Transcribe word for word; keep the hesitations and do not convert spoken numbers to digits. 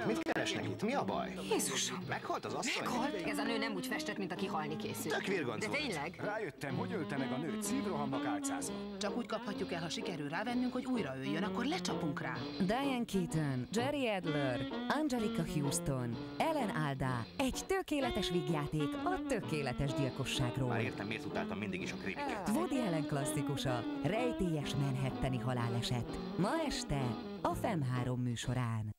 Mit keresnek itt? Mi a baj? Jézusom! Meghalt az asszony? Meghalt? Ez a nő nem úgy festett, mint aki halni készül. Tök virgonc De volt. tényleg? Rájöttem, hogy ölte meg a nőt szívrohamnak álcázva. Csak úgy kaphatjuk el, ha sikerül rávennünk, hogy újra öljön, akkor lecsapunk rá. Diane Keaton, Jerry Adler, Angelica Houston, Ellen Alda. Egy tökéletes vígjáték a tökéletes gyilkosságról. Már értem, miért utáltam mindig is a krimiket. Woody Allen klasszikusa, rejtélyes manhattani haláleset. Ma este a FEM három műsorán.